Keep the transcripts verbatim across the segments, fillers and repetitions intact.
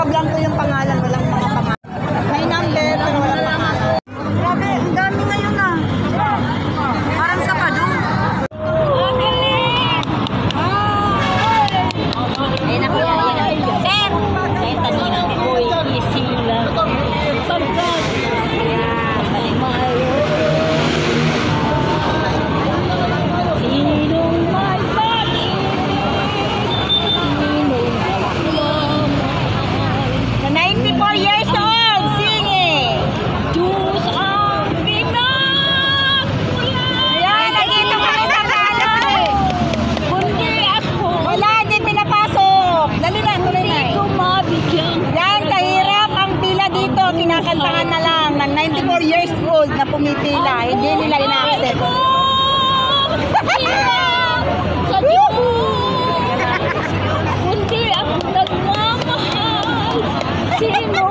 blanco yung pangalan, walang mga pangalan. May number, pero walang pangalan. Grabe, ang dami ngayon ah. Parang sa padong. Ayun ako yan. Sir! Sir, tanong ko isila. Pagkat. Mayo. Sinong may pati? Sinong magmamahal? Na ninety-four years old, singing. Diyos ang pinagmula. Ayan, nandito kami sa bahay. Kundi ako. Wala, hindi pinapasok. Dali na, tuloy na. Hindi ko mabigyan. Yan, kahirap ang pila dito. Kinakantahan na lang ng ninety-four years old na pumipila. Hindi nila ina-accept. Sa Diyos. Kundi ako nagmamahal. Sino?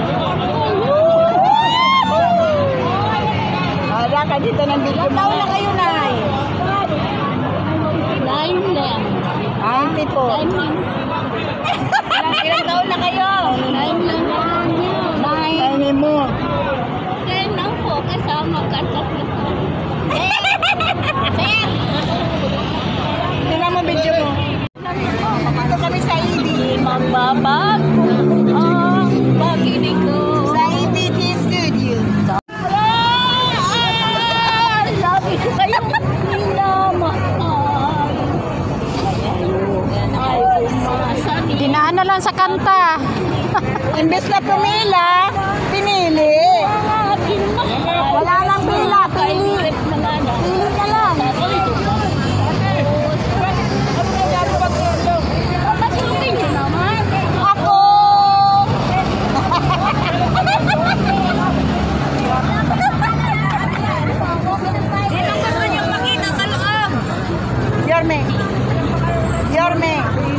Wala ka dito ng video. Taon na kayo, Nay? Nine lang. ninety-four. Nine lang. Ilang, ilang taon na kayo? Nine lang lang yun. Nine. Nine mo. Nine lang po. Kasama ka sa lahat. Sir! Tingnan mo video mo. Dito kami sa E D. Magbabago ang pag-ibig ko. Sa E D T Studio. Sabi ko kayo minamahal. Ay, umasan. Dinaan na lang sa kanta. Imbes na pumila, pinili. Wala lang pila, pili. Pili ka lang. Ako! Sinong gusto niyong makita sa loob? Yorme. Yorme.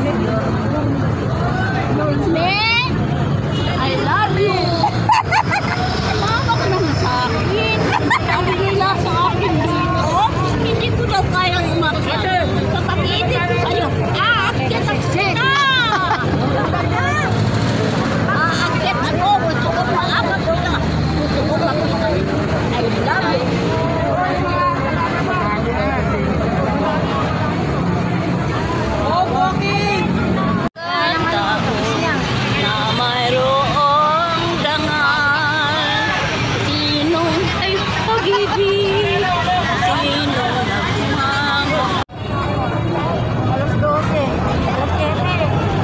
Me, I love you. Mama ko naman sa akin. Ang nila sa akin dito. Hindi ko daw kayang umakyat. Sa pag-ibig ko sa'yo, aakyat ang sita. Aakyat ako. Gusto ko maabot ko na. Gusto ko makita. I love you. Na mayroong dangal. Sinong ay pag-ibig? Sinong nagmamahal? Alas dose. Alas siyete.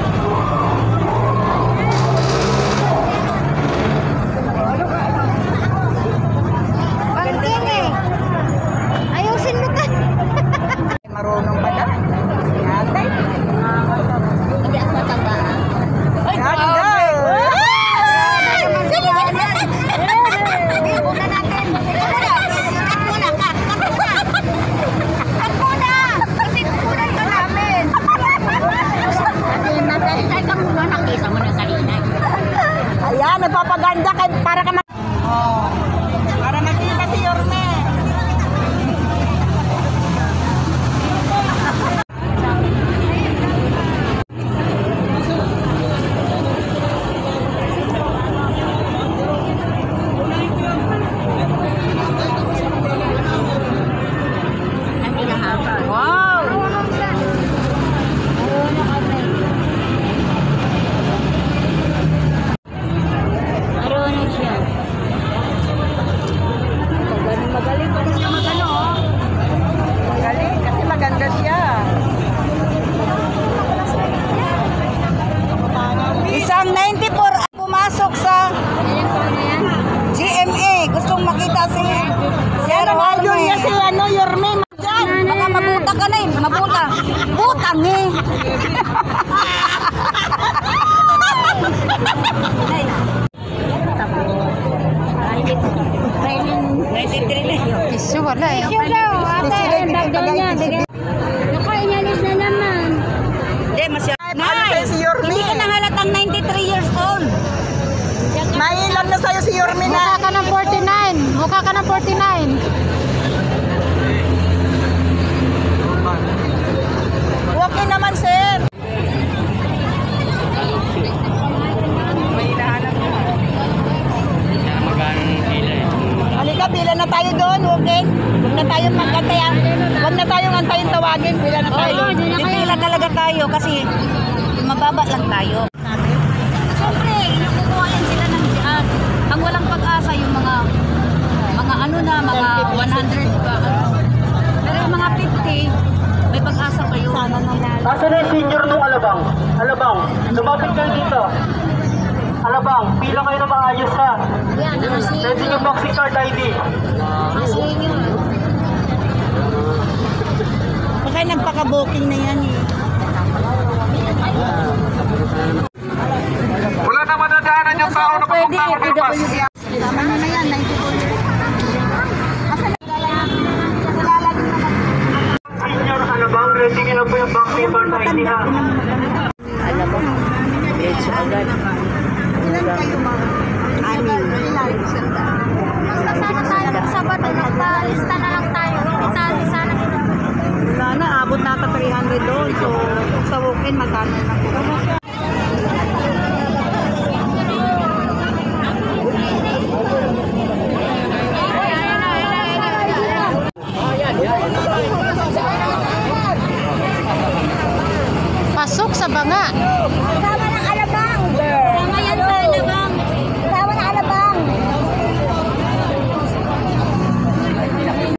Pagting eh. Ayusin mo ka. Marunong ba na? Yatay. Hindi ako matanda. Ay, grabe! Una natin. Cut muna, cut. Cut muna. Cut muna. Kasi kukunan ka namin. Natay ka muna, nakita mo na kanina. Ayan, nagpapaganda kay para ka ma... Oh. Para makita si Yorme. Ang pinahaba. Wow! Marunong siya. Magaling, magaling pa rin siya magano, oh. Magaling, kasi maganda siya. Isang ninety-four pumasok sa G M A. Gustong makita si Sir Waldo niya si ano, Yorme. Diyan, baka mabuta ka na eh. Mabuta. Butang eh. ninety-three na yun. Isu wala eh. Isu daw. Ate, dagdag niya. Naku, inalis na naman. Hindi, masyado. Nay, si Yorme. Hindi ka nahalatang ninety-three years old. Mailan na sa'yo si Yorme na. Mukha ka ng forty-nine. Mukha ka ng forty-nine. Okay naman, sir. Bababa lang tayo. Siyempre, kukuha yan sila ng diyan. Ang walang pag-asa yung mga mga ano na, mga one hundred ba? Pero yung mga fifty, may pag-asa pa yun. Asa na yung senior nung Alabang? Alabang, lumapit kayo dito. Alabang, pila kayo na maayos ha. Pwede yung boxing card I D. Baka nagpaka-booking na yan eh. Wala na madadaanan yung tao na Pwede, papunta P W D. Tama nyo na yan, ninety-four. Senior Alabang, ready nyo na po yung boxing card I D ha. Alam mo, medyo agad. Ilan kayo ma? Anim. Basta sana tayo sa Sabado, nagpalista na lang tayo. Hindi tayo sana. Wala na, abot na ka three hundred doon. So, sa walk-in, magkano na po. Pasok sa banga.